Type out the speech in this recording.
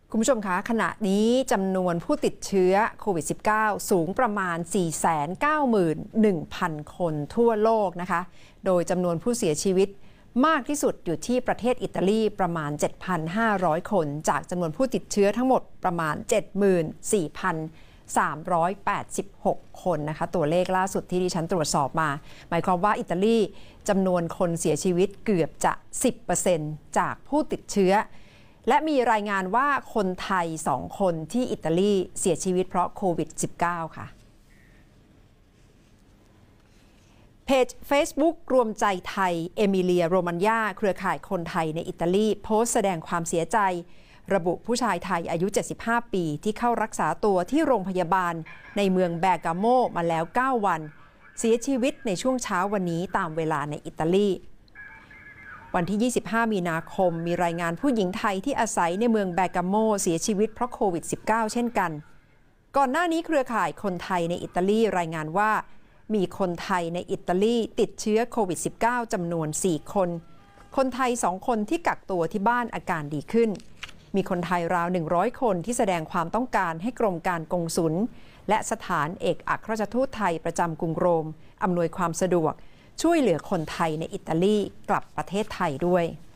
คุณผู้ชมคะขณะนี้จำนวนผู้ติดเชื้อโควิด -19 สูงประมาณ 491,000 คนทั่วโลกนะคะโดยจำนวนผู้เสียชีวิตมากที่สุดอยู่ที่ประเทศอิตาลีประมาณ 7,500 คนจากจำนวนผู้ติดเชื้อทั้งหมดประมาณ 74,386 คนนะคะตัวเลขล่าสุดที่ดิฉันตรวจสอบมาหมายความว่าอิตาลีจำนวนคนเสียชีวิตเกือบจะ 10% จากผู้ติดเชื้อและมีรายงานว่าคนไทย2 คนที่อิตาลีเสียชีวิตเพราะโควิด -19 ค่ะเพจ Facebook รวมใจไทยเอมิเลียโรมันญาเครือข่ายคนไทยในอิตาลีโพสต์แสดงความเสียใจระบุผู้ชายไทยอายุ75 ปีที่เข้ารักษาตัวที่โรงพยาบาลในเมืองแบร์กาโมมาแล้ว9 วันเสียชีวิตในช่วงเช้าวันนี้ตามเวลาในอิตาลีวันที่ 25 มีนาคมมีรายงานผู้หญิงไทยที่อาศัยในเมืองแบร์กาโมเสียชีวิตเพราะโควิด -19 เช่นกันก่อนหน้านี้เครือข่ายคนไทยในอิตาลีรายงานว่ามีคนไทยในอิตาลีติดเชื้อโควิด -19 จำนวน 4 คนคนไทย 2 คนที่กักตัวที่บ้านอาการดีขึ้นมีคนไทยราว 100 คนที่แสดงความต้องการให้กรมการกงสุลและสถานเอกอัครราชทูตไทยประจำกรุงโรมอำนวยความสะดวกช่วยเหลือคนไทยในอิตาลีกลับประเทศไทยด้วย